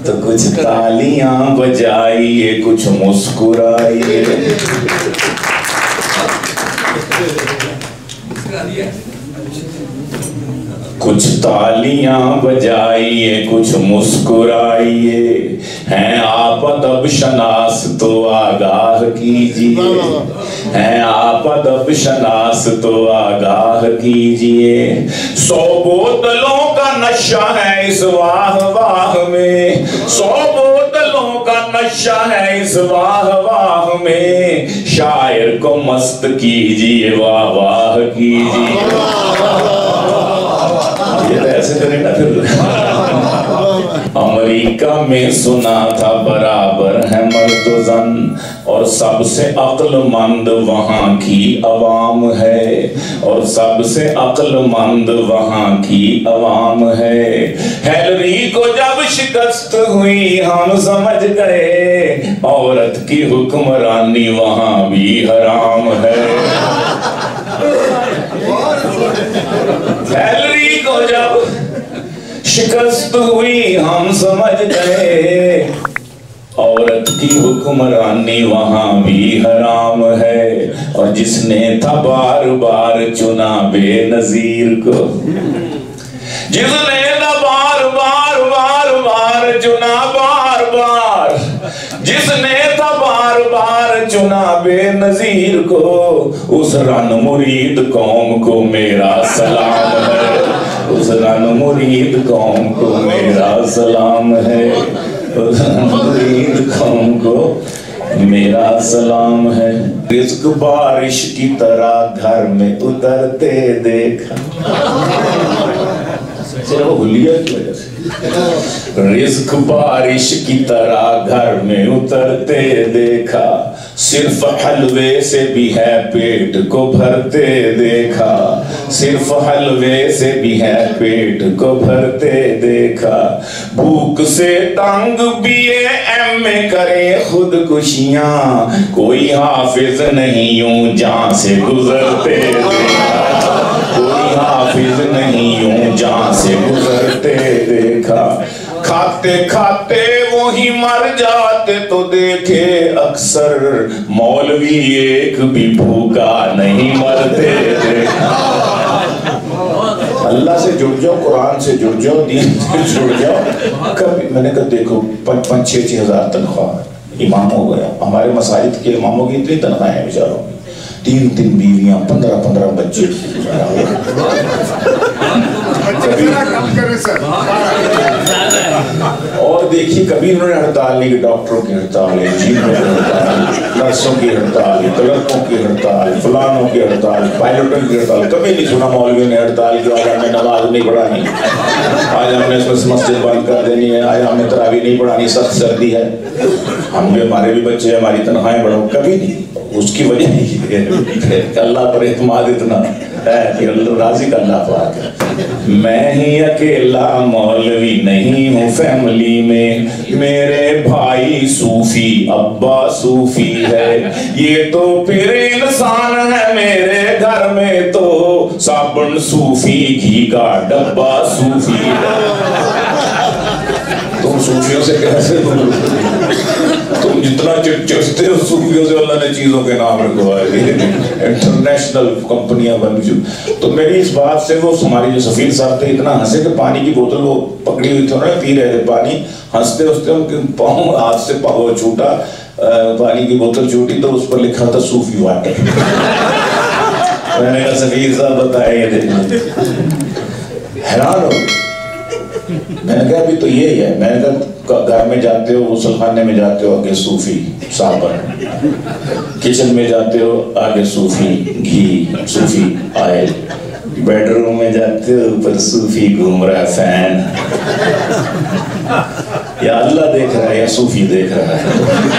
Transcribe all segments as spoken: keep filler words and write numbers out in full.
तो कुछ तालियां बजाइए, कुछ मुस्कुराइए। कुछ तालियां बजाइए, कुछ मुस्कुराइए। हैं आप अदब शनास तो आगाह कीजिए, हैं आप अदब शनास तो आगाह कीजिए। सौ बोतलों का नशा है इस वाह वाह में, सौ बोतलों का नशा है इस वाह वाह में। शायर को मस्त कीजिए, वाह वाह कीजिए। ये तो ऐसे तो नहीं ना फिर। अमेरिका में सुना था बराबर है मर्द जन, और सबसे अक्लमंद वहाँ की अवाम है, और सबसे अक्लमंद वहाँ की अवाम है। हिलरी को जब शिकस्त हुई हम समझ गए, औरत की हुक्मरानी वहाँ भी हराम है। हिलरी को जब शिकस्त हुई हम समझ गए, औरत की हुक्मरानी वहां भी हराम है। और जिसने था बार बार चुना बेनजीर को, जिसने था बार बार बार बार चुना बार बार, जिसने था बार बार चुना बेनजीर को, उस रन मुरीद कौम को मेरा सलाम है, उस रन मुरीद कौम को मेरा सलाम है, उस रन मुरीद कौम को मेरा सलाम है। रिज़्क़ बारिश की तरह घर में उतरते देखा, सिर्फ हुलिया की वजह से। रिज़्क़ बारिश की तरह घर में उतरते देखा, सिर्फ हलवे से भी है पेट को भरते देखा, सिर्फ हलवे से भी है पेट को भरते देखा। भूख से तंग बीए एम ए करे खुदकुशियां, कोई हाफिज नहीं यूं जान से गुजरते देखा, कोई हाफिज नहीं यूं जान से गुजरते देखा। खाते खाते वो ही मर जाते तो देखे अक्सर, मौलवी एक भी भूखा नहीं मरते देखा। अल्लाह से जुड़ जाओ, कुरान से जुड़ जाओ, दीन से जुड़ जाओ। कभी मैंने कहा देखो पाँच पाँच छः छः हजार तनख्वाह इमाम हो गया, हमारे मसाजिद के इमामों की इतनी तनख्वाहें हैं बेचारों की, तीन तीन बीवियां, पंद्रह पंद्रह बच्चे। और देखिए कभी इन्होंने हड़ताल नहीं की, डॉक्टरों की हड़ताल, इंजीनियरों की हड़ताल, नर्सों की हड़ताल, क्लर्कों की हड़ताल, फलानों की हड़ताल, पायलटों की हड़ताल। कभी नहीं सुना मौलवियों ने हड़ताल की, आज हमने नमाज नहीं पढ़ानी, आज हमने मस्जिद बंद कर देनी है, आज हमने तरावी नहीं पढ़ानी, सख्त सर्दी है, हम भी हमारे भी बच्चे हमारी तनख्वाहें बढ़ाओ। कभी नहीं। उसकी वजह यही है अल्लाह पर एतमाद इतना है कि अल्लाह राजी का अल्लाह पाक है। मैं ही अकेला मौलवी नहीं हूँ फैमिली में, मेरे भाई सूफी, अब्बा सूफी है, ये तो फिर इंसान है मेरे घर में तो साबुन सूफी, घी का डब्बा सूफी है। तुम सूफियों से कैसे तुम जितना चिढ़ते हो सूफियों से, अल्लाह ने चीजों के नाम रखवाए, इंटरनेशनल कंपनियां बन चुकी। तो मेरी इस बात से वो हमारे जो सफीर साहब थे इतना हंसे कि पानी की बोतल वो पकड़ी हुई थी ना, पी रहे थे पानी, हंसते हंसते उनके पाँव हाथ से पाँव छूटा, पानी की बोतल छूटी तो उस पर लिखा था सूफी वाटर। मैंने कहा सफीर साहब बताए, हैरान हो। मैंने कहा अभी तो यही है। मैंने कहा घर में जाते हो, गुस्ल खाने में जाते हो, आगे सूफी साबुन, किचन में जाते हो आगे सूफी घी, सूफी ऑयल, बेडरूम में जाते हो ऊपर सूफी घूम रहा है फैन। या अल्लाह देख रहा है या सूफी देख रहा है,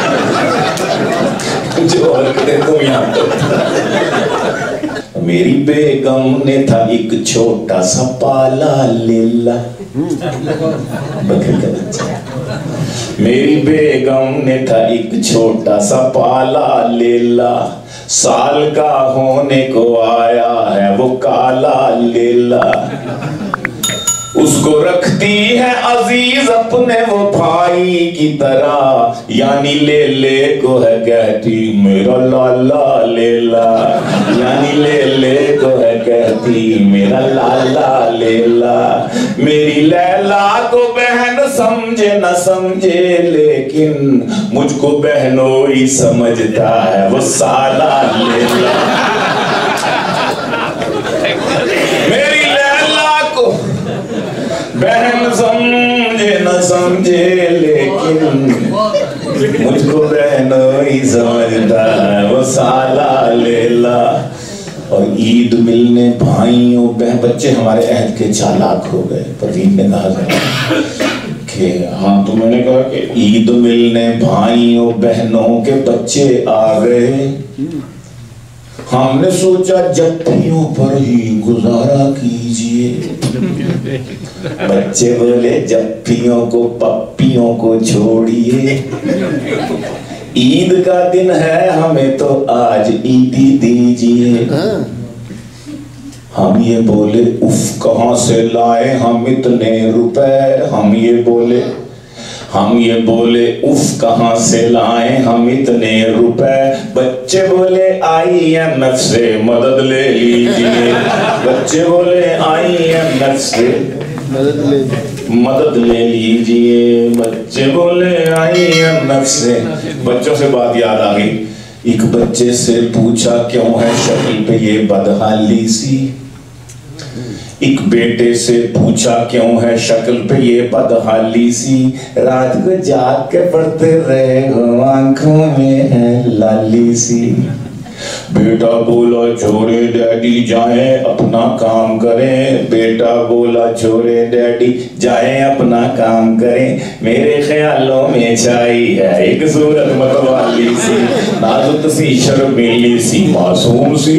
जो हरकतें तुम यहाँ पर। मेरी बेगम ने था एक छोटा सा पाला लीला, बकरी का बच्चा। मेरी बेगम ने था एक छोटा सा पाला लीला, साल का होने को आया है वो काला लीला। उसको मुझको रखती है अजीज अपने वो भाई की तरह, यानी ले ले को है कहती मेरा लाला लेला, यानी ले ले को है कहती मेरा लाला लेला। मेरी लैला को बहन समझे न समझे, लेकिन मुझको बहनोई समझता है वो साला लेला। मेरी लैला को बहन समझे न समझे, लेकिन मुझको बहनोई समझता है वो साला लेला। और ईद मिलने भाइयों बहन, बच्चे हमारे अहद के चालाक हो गए। परवीन ने कहा कि हाँ, तो मैंने कहा कि ईद मिलने भाइयों बहनों के बच्चे आ गए, हमने सोचा जप्पियों पर ही गुजारा कीजिए। बच्चे बोले जप्पियों को पप्पियों को छोड़िए, ईद का दिन है हमें तो आज ईदी दीजिए। हम ये बोले उफ कहां से लाए हम इतने रुपए, हम ये बोले हम ये बोले उफ कहां से लाए हम इतने रुपए। बच्चे बोले आई एम एफ से मदद ले लीजिए, बच्चे बोले आई एम एफ से मदद ले मदद ले लीजिए। बच्चे बोले आई एम एफ से। बच्चों से बात याद आ गई। एक बच्चे से पूछा क्यों है शक्ल पे ये बदहाली सी, एक बेटे से पूछा क्यों है शक्ल पे ये बदहाली सी। रात को जाग के पढ़ते रहे हो आंखों में है लाली सी। बेटा बोला छोरे डैडी जाए अपना काम करें, बेटा बोला छोरे डैडी जाए अपना काम करें। मेरे ख्यालों में छाई है एक सूरत मतवाली सी, नाजुक सी शर्मीली सी मासूम सी।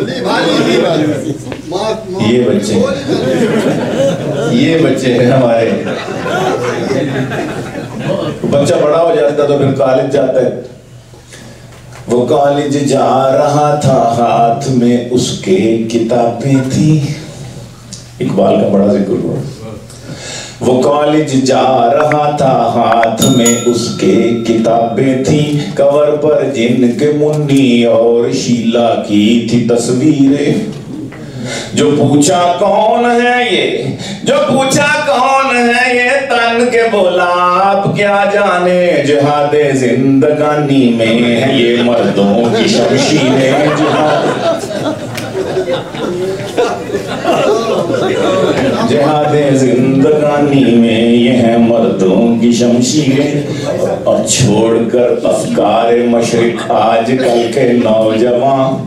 ये बच्चे ये बच्चे हैं हमारे। बच्चा बड़ा हो जाता तो फिर कॉलेज जाता है। वो कॉलेज जा रहा था हाथ में उसके किताबें थी। इकबाल का बड़ा जिक्र हुआ। वो कॉलेज जा रहा था हाथ में उसके किताबें थी, कवर पर जिनके मुन्नी और शीला की थी तस्वीरें। जो पूछा कौन है ये, जो पूछा कौन है ये, तन के बोला आप क्या जाने, जिहादे जिंदगानी में है ये मर्दों की शमशीरें। जिहादे जिंदगानी में ये है मर्दों की शमशीरें। और छोड़कर अफकार मशरिक आजकल के नौजवान,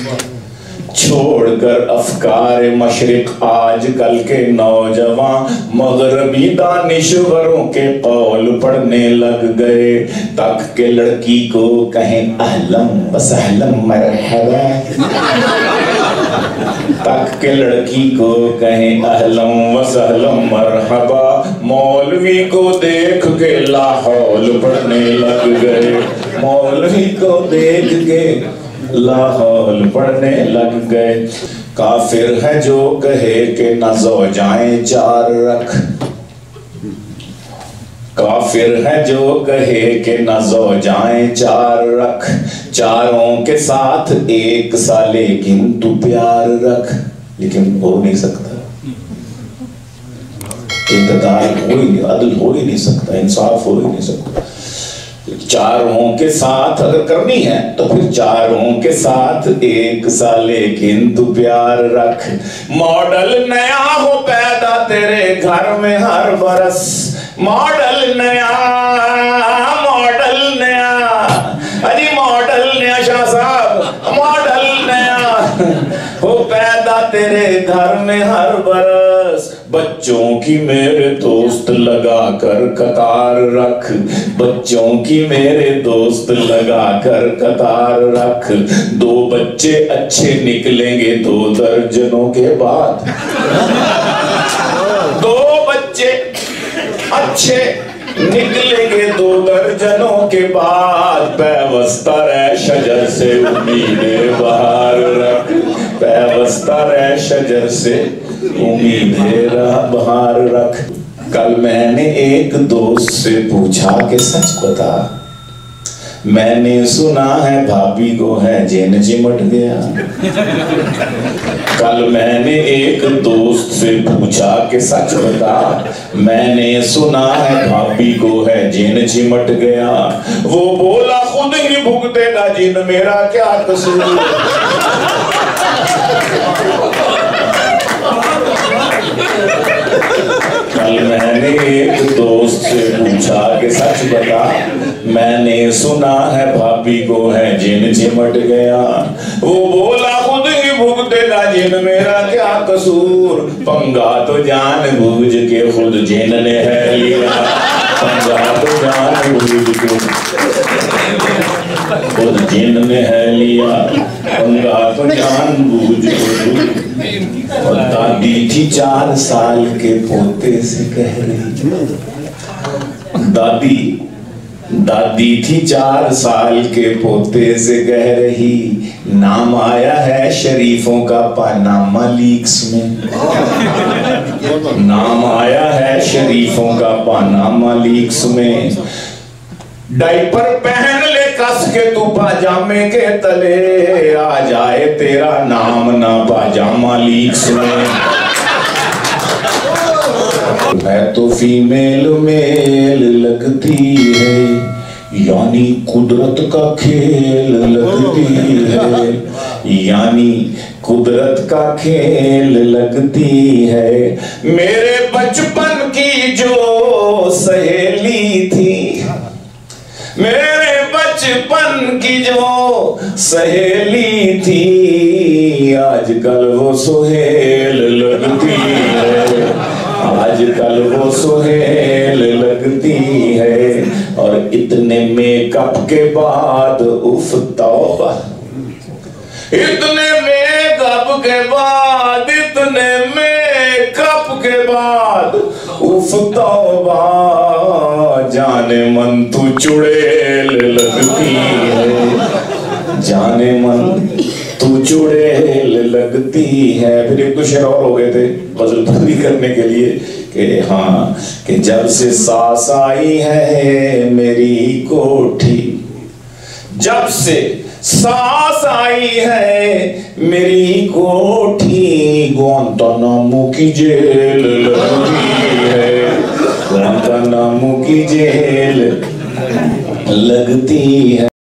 छोड़कर अफकार मशरिक आजकल के नौजवान, मगरबी दानिश्वरों के कौल पढ़ने लग गए। तक के लड़की को कहें अहलम वसहलम मरहबा, तक के लड़की को कहें अहलम वसहलम मरहबा। मौलवी को देख के लाहौल पढ़ने लग गए, मौलवी को देख के लाहौल पढ़ने लग गए। काफिर है जो कहे कि न ज़ौजाएं चार रख, काफिर है जो कहे कि न ज़ौजाएं चार रख। चारों के साथ एक सा लेकिन तू प्यार रख। लेकिन हो नहीं सकता, इक़्तिदार हो ही नहीं, अदल हो ही नहीं सकता, इंसाफ हो ही नहीं सकता। चारों के साथ अगर करनी है तो फिर चारों के साथ एक सा लेकिन तू प्यार रख। मॉडल नया हो पैदा तेरे घर में हर बरस, मॉडल नया, मॉडल नया, अरे मॉडल नया शाह साहब, मॉडल नया हो पैदा तेरे घर में हर बरस। बच्चों की मेरे दोस्त लगा कर कतार रख, बच्चों की मेरे दोस्त लगा कर कतार रख। दो बच्चे अच्छे निकलेंगे दो दर्जनों के बाद, दो बच्चे अच्छे निकलेंगे दो दर्जनों के बाद। पैवस्ता रह शजर से उम्मीदें बहार रख, पैवस्ता रह शजर से उम्मीद है राह बहार रख। कल मैंने एक दोस्त से पूछा कि सच बता, मैंने सुना है भाभी को है जेन चिमट गया। कल मैंने एक दोस्त से पूछा कि सच बता, मैंने सुना है भाभी को है जेन चिमट गया। वो बोला खुद ही भुगतेगा जिन, मेरा क्या कसूर। कल मैंने एक दोस्त से पूछा कि सच बता, मैंने सुना है भाभी को है जिन चिमट गया। वो बोला खुद ही भुगतेगा जिन, मेरा क्या कसूर। पंगा तो जान बूझ के खुद जिन ने है लिया, पंगा तो जान बूझ के खुद जिन ने है लिया, पंगा तो जान बूझ के। और दादी थी चार साल के पोते से कह रही, दादी दादी थी चार साल के पोते से कह रही, नाम आया है शरीफों का पानामा लीक्स में। नाम आया है शरीफों का पानामा लीक्स में। डाइपर पहन ले कस के तू पाजामे के तले, आ जाए तेरा नाम ना पाजामा लीक्स में। है तो फीमेल मेल लगती है, यानी कुदरत का खेल लगती है, यानी कुदरत का खेल लगती है। मेरे बचपन की जो सहेली थी, मेरे बचपन की जो सहेली थी, आजकल वो सुहेल लगती है, आजकल वो सुहेल लगती है। और इतने मेकअप के बाद उफ तौबा, इतने मेकअप के बाद, इतने मेकअप के बाद उफ तौबा, जाने मन तू चुड़ैल लगती है, जाने मन तू चुड़ैल लगती है। फिर एक दो शेर और हो गए थे गजल पूरी करने के लिए कि हाँ कि जब से सास आई है मेरी कोठी, जब से सास आई है मेरी कोठी, गुआंतानामो की जेल लगती है, गुआंतानामो की जेल लगती है।